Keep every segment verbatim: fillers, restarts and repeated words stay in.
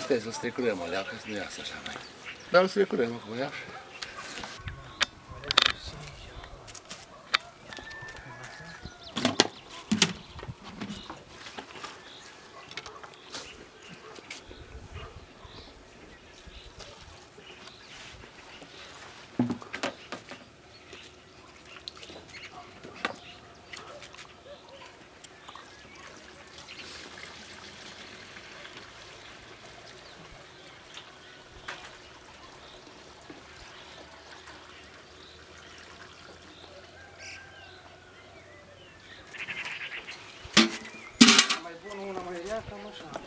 Stai să-l strecurăm alea, că nu iasă așa mai. Dar îl strecurăm acum, ia. Cam așa.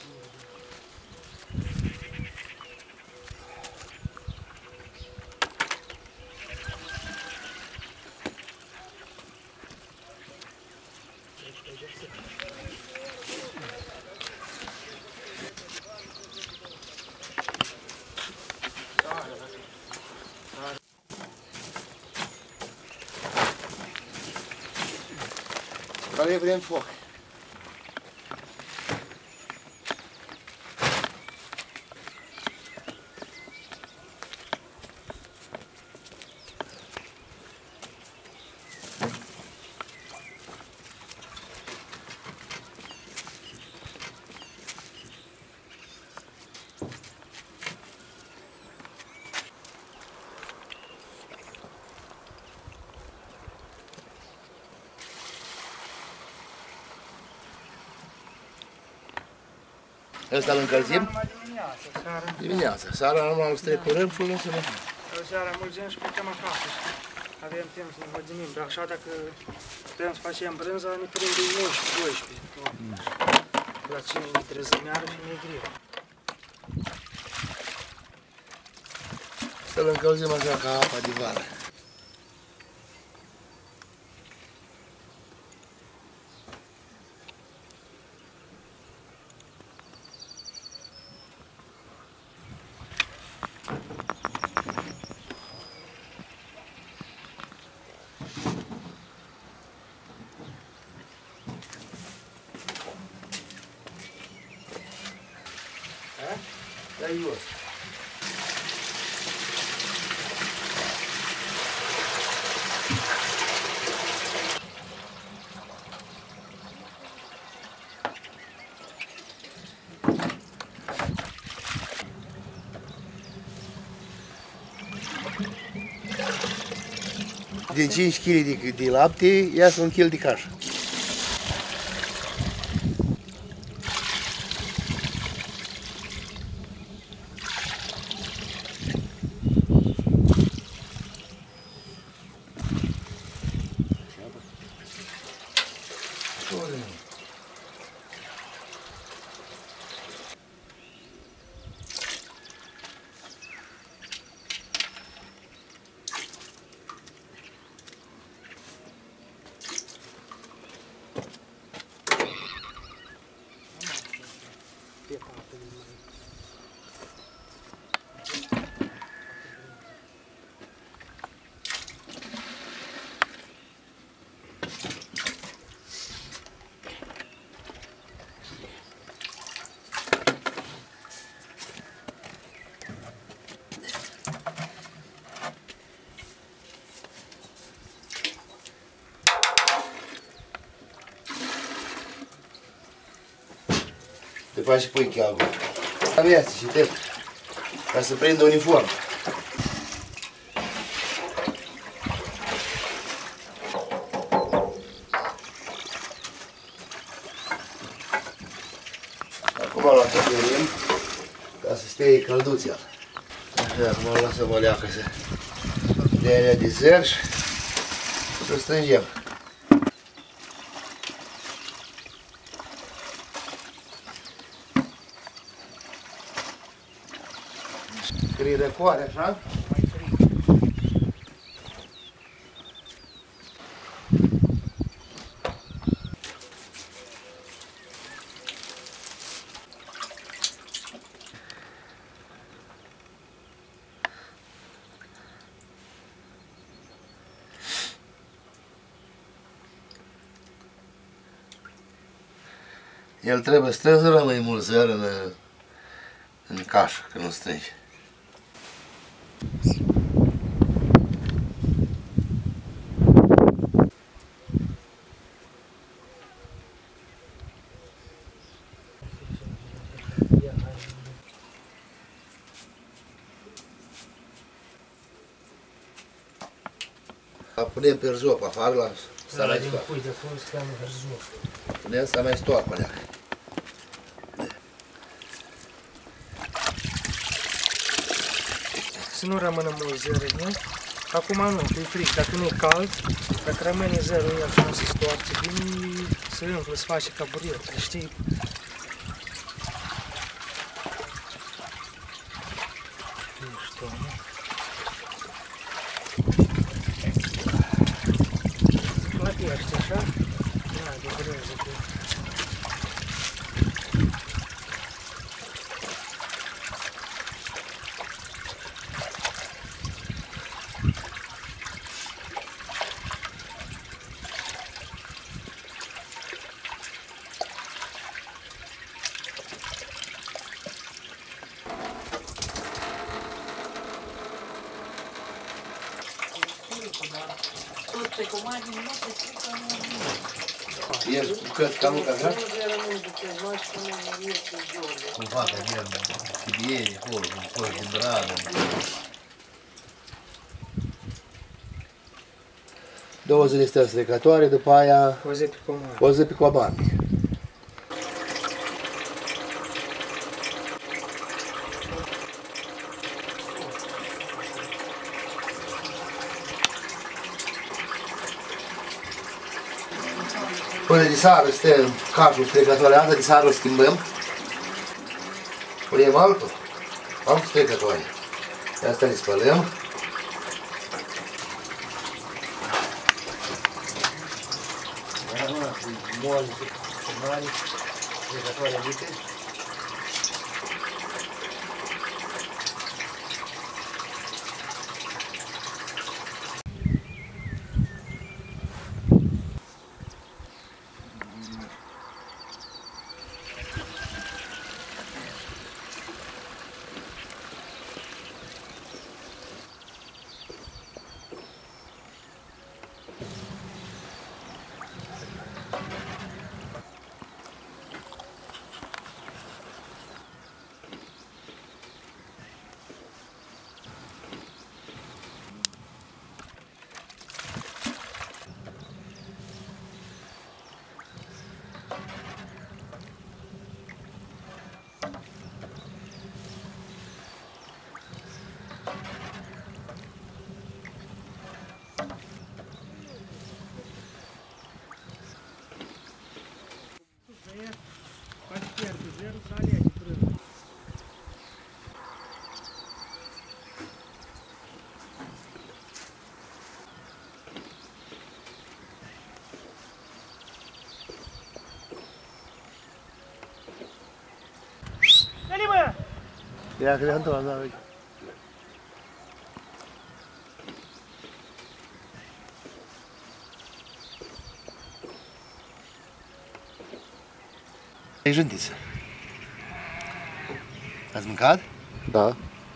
Care vrem foc. Ăsta îl încălzim? Dimineața, seara. Dimineața. Seara normal îl strecurăm și îl lăsăm. Seara mulțim și plecăm acasă. Avem timp să ne vădinim, dar așa dacă putem să facem brânza, ne prinde unsprezece doisprezece. La cine ne trezim iară și ne-e greu. Să-l încălzim așa ca apa de vară. Dai jos. Din cinci kilograme de, de lapte iasă un kilogram de cașă. Te faci și pui cheagul. Am iasă și te ca să prindă uniform. Acum l acoperim ca să stea călduția. Așa, acum îl lăsăm o leacă să dea de zer și să strângem. Scrie răcoare, așa? Mai frig. El trebuie strâns rămâi mult zer în, în cașă, că nu strânge. Punem pe rzop afară la să mai stoară. Pui de fund să am rzop. Punem să mai stoară pe alea. Să nu rămână mult zero în el. Acum nu, că e frig. Dacă nu e cald, dacă rămâne zero în el și nu se stoarce bine, se umflă, se face ca buretă, știi? Nu știu, nu? Se plătește așa? Da, de brânză. Ești bucăți ca Luca, așa? Cu fata de chibieni acolo, cu coși din bradă. Două zile stă strecătoare, după aia O zi pe comandă. o zi pe comandă. Până de seară stă în cașul strecătoare asta, de seară o schimbăm. Punem altul, altul strecătoare. De asta le spălăm. Moale, mari, strecătoare mică. Ia că le-am întors, da, uite. E jântiță. Ați mâncat? Da.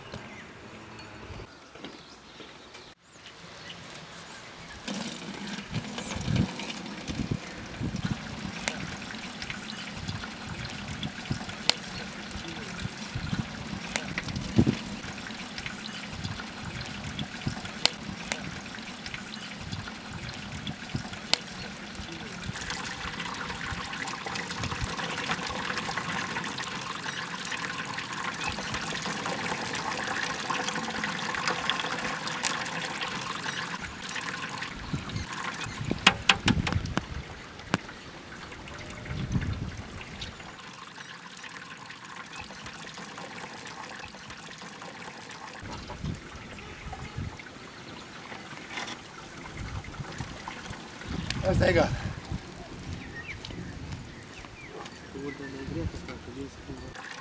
Asta e gata. Urmă de greu, asta, că vin să